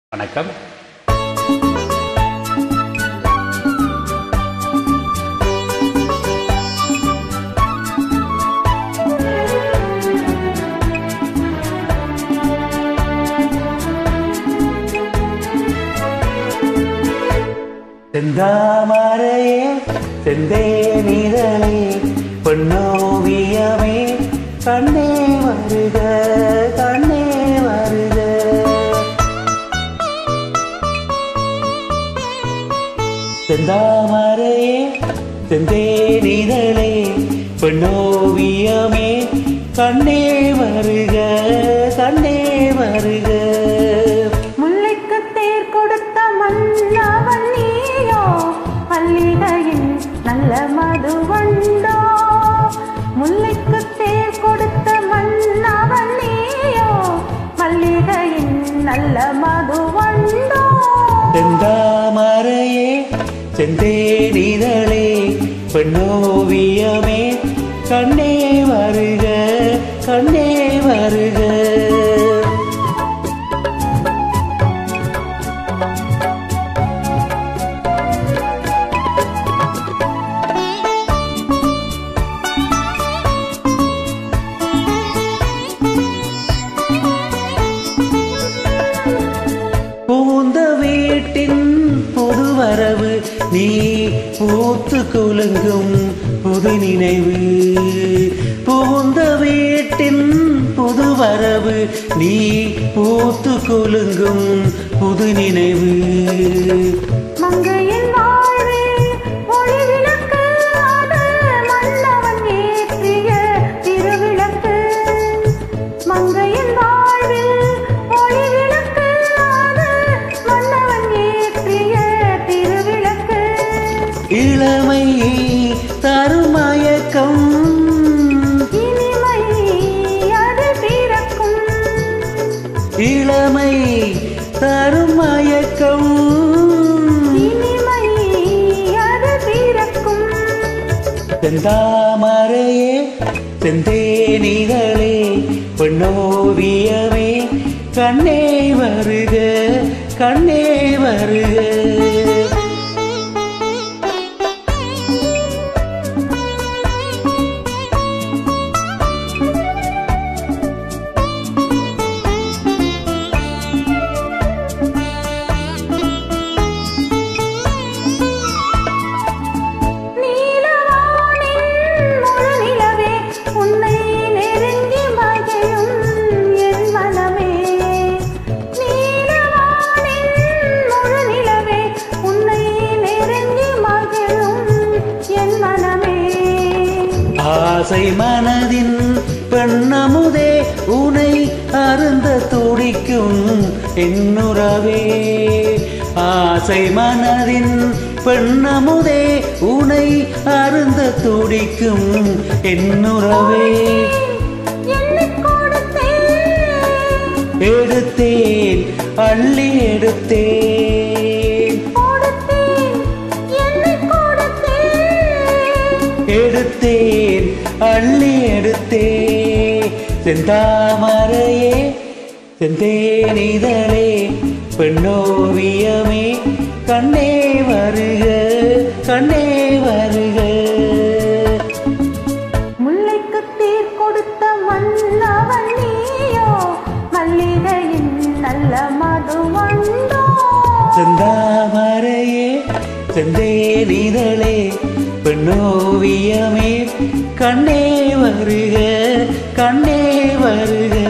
வணக்கம். செந்தாமரையே செந்தேனிதழே பொன்னோவியமே கண்ணே வருக கண்ணே வருக. செந்தாமரையே செந்தேனிதழே பொன்னோவியமே கண்ணே வருக கண்ணே வருக. முல்லைக்கு தேர் கொடுத்த மன்னவன் நீயோ, மல்லிகையின் நல்ல மதுவண்டோ. முல்லைக்கு தேர் கொடுத்த மன்னவன் நீயோ, மல்லிகையின் நல்ல மதுவண்டோ. செந்தாமரையே செந்தேனிதழே பொன்னோவியமே கண்ணே வருக கண்ணே வருக. பூந்த வீட்டின் புது வரவு நீ பூத்து குலுங்கும் புது நினைவு. பூந்த வீட்டின் புது வரவு நீ பூத்து குலுங்கும் புது நினைவு. மங்கையின் வாழ்வில் ஒளி விளக்கு, அது மன்னவன் ஏற்றிய திருவிளக்கு. மங்கையின் வாழ்வில் ஒளி விளக்கு, அது மன்னவன் ஏற்றிய திருவிளக்கு. இளமை தருமயக்கம் இனிமை அது பிறக்கும். இளமை தருமயக்கம் இனிமை அது பிறக்கும். செந்தாமரையே செந்தேனிதழே பொன்னோவியமே கண்ணே வருக கண்ணே வருக. ஆசை மனதின் பெண்ணமுதே உனை அருந்த துடிக்கும் என்னுறவே. ஆசை மனதின் பெண்ணமுதே உனை அருந்த துடிக்கும் என்னுறவே. எடுத்தேன் அள்ளி எடுத்தேன் எடுத்தேன் அள்ளி எடுத்தே. செந்தாமரையே செந்தேனிதழே பொன்னோவியமே கண்ணே வருக கண்ணே வருக. முல்லைக்கு தேர் கொடுத்த மன்னவன் நீயோ, மல்லிகையின் நல்ல மதுவண்டோ. செந்தாமரையே செந்தேனிதழே பொன்னோவியமே கண்ணே வருக கண்ணே வருக.